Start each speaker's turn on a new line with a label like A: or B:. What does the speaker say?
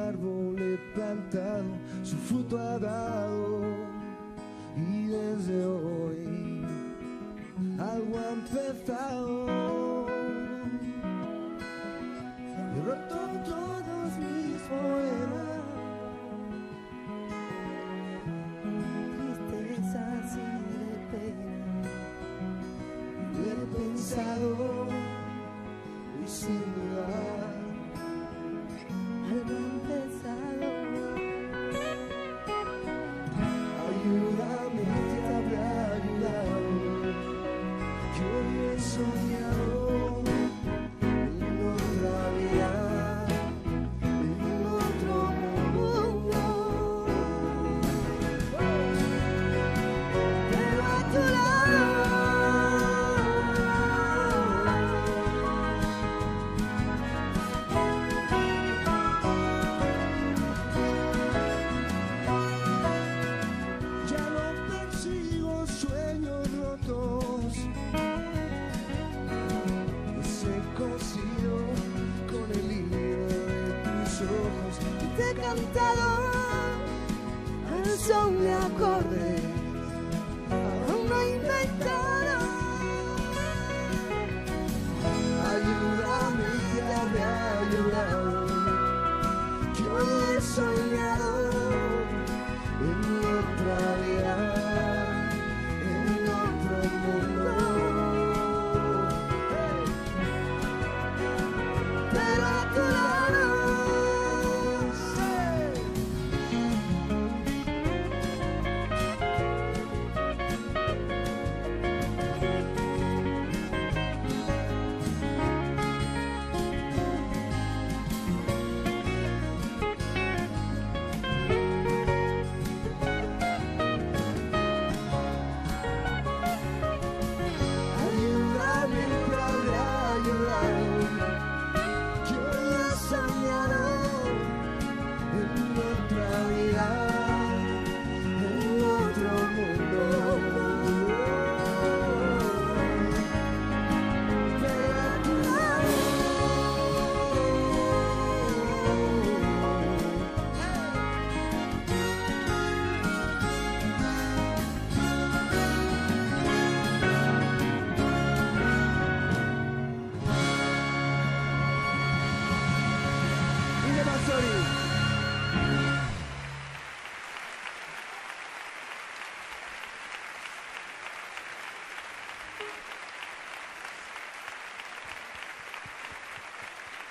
A: árbol he plantado, su fruto ha dado, y desde hoy algo ha empezado. He roto todos mis poemas, tristezas y de pena. He pensado y sin dudar algo ha empezado. Ayúdame, te habrá ayudado. Yo he soñado en otra vida, en otro mundo, pero a tu lado. Ya no persigo sueños rotos, los he cosido con el hilo de tus ojos y te he cantado al son de acordes, aún no he inventado. Ayúdame, te habré ayudado, que hoy he soñado en otra vida, en otro mundo, pero a tu lado. Ayúdame, te habré ayudado, que hoy he soñado en otra vida, en otro mundo, pero a tu lado. Y de Mazzoli.